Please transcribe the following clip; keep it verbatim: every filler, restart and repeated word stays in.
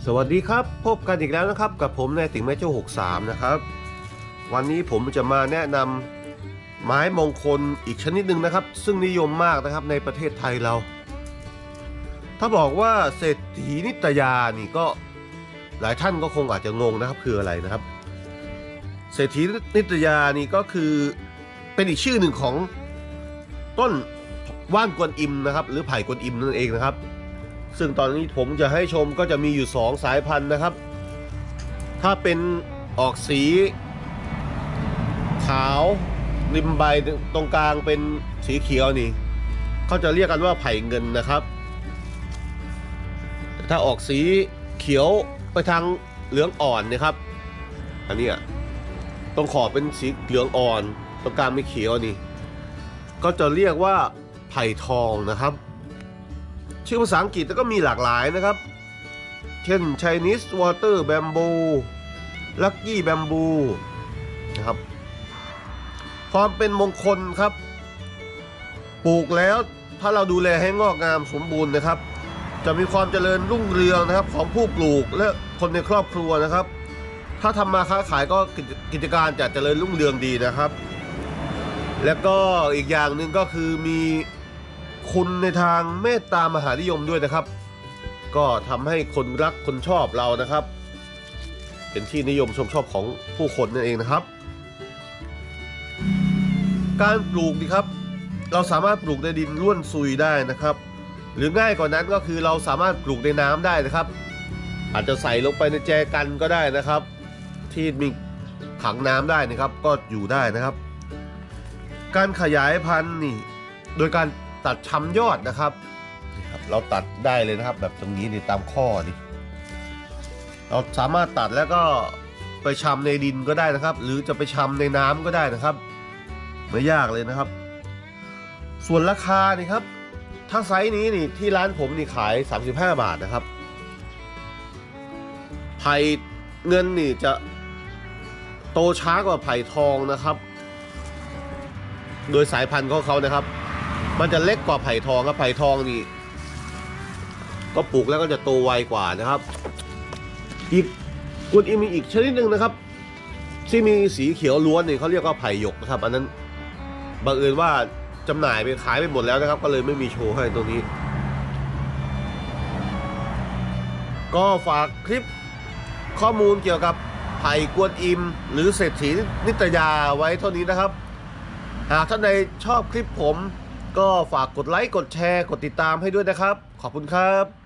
สวัสดีครับพบกันอีกแล้วนะครับกับผมนายติ๋งแม่โจ้หกสามนะครับวันนี้ผมจะมาแนะนำไม้มงคลอีกชนิดหนึ่งนะครับซึ่งนิยมมากนะครับในประเทศไทยเราถ้าบอกว่าเศรษฐีนิตยานี่ก็หลายท่านก็คงอาจจะงงนะครับคืออะไรนะครับเศรษฐีนิตยานี่ก็คือเป็นอีกชื่อหนึ่งของต้นว่านกวนอิมนะครับหรือไผ่กวนอิมนั่นเองนะครับซึ่งตอนนี้ผมจะให้ชมก็จะมีอยู่สองสายพันธุ์นะครับถ้าเป็นออกสีขาวริมใบตรงกลางเป็นสีเขียวนี่เขาจะเรียกกันว่าไผ่เงินนะครับถ้าออกสีเขียวไปทางเหลืองอ่อนนะครับอันนี้ตรงขอบเป็นสีเหลืองอ่อนตรงกลางไม่เขียวนี่ก็จะเรียกว่าไผ่ทองนะครับชื่อภาษาอังกฤษก็มีหลากหลายนะครับเช่น Chinese Water Bamboo Lucky Bamboo นะครับความเป็นมงคลครับปลูกแล้วถ้าเราดูแลให้งอกงามสมบูรณ์นะครับจะมีความเจริญรุ่งเรืองนะครับของผู้ปลูกและคนในครอบครัวนะครับถ้าทำมาค้าขายก็กิจการจะเจริญรุ่งเรืองดีนะครับและก็อีกอย่างหนึ่งก็คือมีคุณในทางเมตตามหานิยมด้วยนะครับก็ทำให้คนรักคนชอบเรานะครับเป็นที่นิยมชมชอบของผู้คนนั่นเองนะครับการปลูกดีครับเราสามารถปลูกในดินร่วนซุยได้นะครับหรือง่ายกว่านั้นก็คือเราสามารถปลูกในน้ำได้นะครับอาจจะใส่ลงไปในแจกันก็ได้นะครับที่มีขังน้ำได้นะครับก็อยู่ได้นะครับการขยายพันธุ์นี่โดยการตัดชำยอดนะครับเราตัดได้เลยนะครับแบบตรงนี้นี่ตามข้อนี่เราสามารถตัดแล้วก็ไปชำในดินก็ได้นะครับหรือจะไปชำในน้ำก็ได้นะครับไม่ยากเลยนะครับส่วนราคานี่ครับถ้าไซส์นี้นี่ที่ร้านผมนี่ขายสามสิบห้าบาทนะครับไผ่เงินนี่จะโตช้ากว่าไผ่ทองนะครับโดยสายพันธุ์ของเขานะครับมันจะเล็กกว่าไผ่ทองครับไผ่ทองนี่ก็ปลูกแล้วก็จะโตไวกว่านะครับอีกกวนอิมมีอีกชนิดหนึ่งนะครับที่มีสีเขียวล้วนนี่เขาเรียกว่าไผ่หยกนะครับอันนั้นบังเอิญว่าจำหน่ายไปขายไปหมดแล้วนะครับก็เลยไม่มีโชว์ให้ตรงนี้ก็ฝากคลิปข้อมูลเกี่ยวกับไผ่กวนอิมหรือเศรษฐีนิตยาไว้เท่านี้นะครับหากท่านใดชอบคลิปผมก็ฝากกดไลค์กดแชร์กดติดตามให้ด้วยนะครับขอบคุณครับ